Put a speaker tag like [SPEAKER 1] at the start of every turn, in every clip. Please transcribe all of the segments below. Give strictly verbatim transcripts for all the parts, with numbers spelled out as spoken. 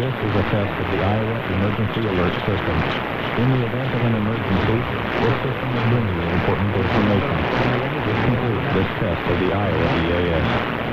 [SPEAKER 1] This is a test of the Iowa Emergency Alert System. In the event of an emergency, this system will bring you important information. This concludes this test of the Iowa E A S.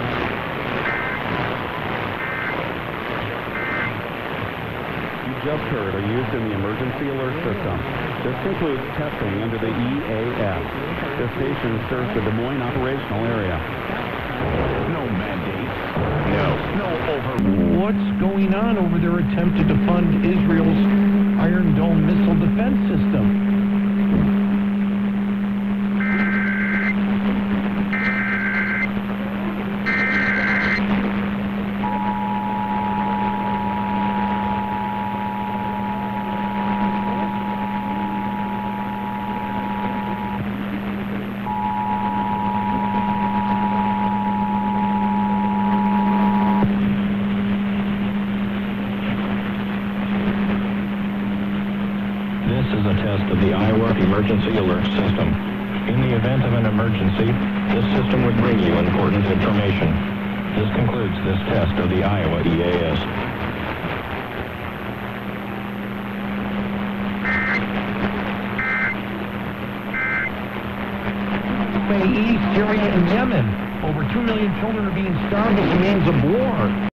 [SPEAKER 2] You just heard are used in the Emergency Alert System. This concludes testing under the E A S. This station serves the Des Moines operational area.
[SPEAKER 3] No mandates. No. No over.
[SPEAKER 4] What's going on over their attempt to defund Israel's Iron Dome missile defense system?
[SPEAKER 1] This is a test of the Iowa Emergency Alert System. In the event of an emergency, this system would bring you important information. This concludes this test of the Iowa E A S.
[SPEAKER 4] U A E, Syria, and Yemen. Over two million children are being starved as a means of war.